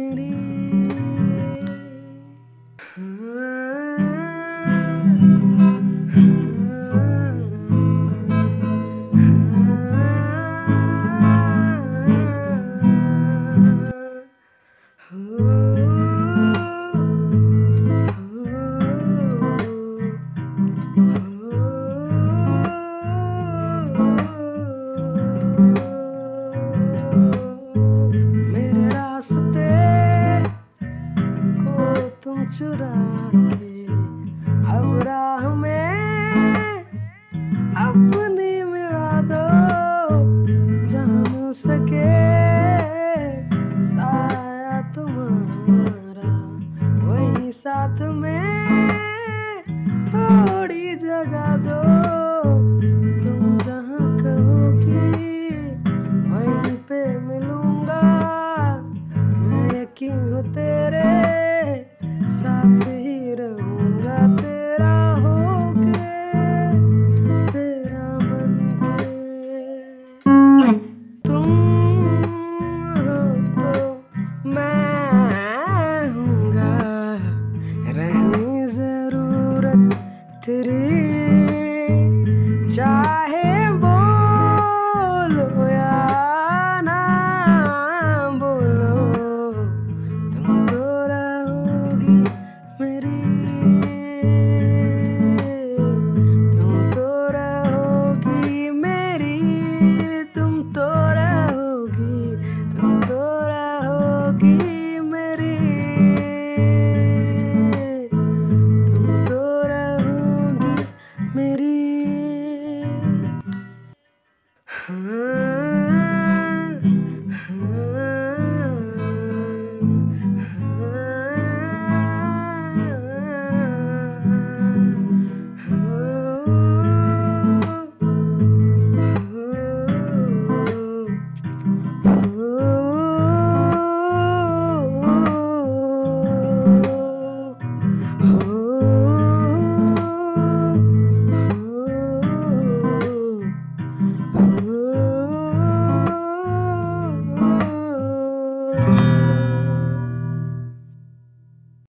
मेरी। मेरे रास्ते को तुम चुरा के अब राह में अपनी मिला दो, जहाँ मिल सके साया तुम्हारा वही साथ में थोड़ी जगह दो। तुम जहाँ कहोगी वहीं पे मिलूंगा, मैं यकीन हूँ तेरे साथ ही रहूंगा, तेरा होके तेरा बनके। तुम हो तो मैं हूँगा, रहनी जरूरत तेरी, चाहे बोलो या ना बोलो, तुम तो रहोगी मेरी, तुम तो रहोगी मेरी, तुम तो रहोगी, तुम तो रहोगी।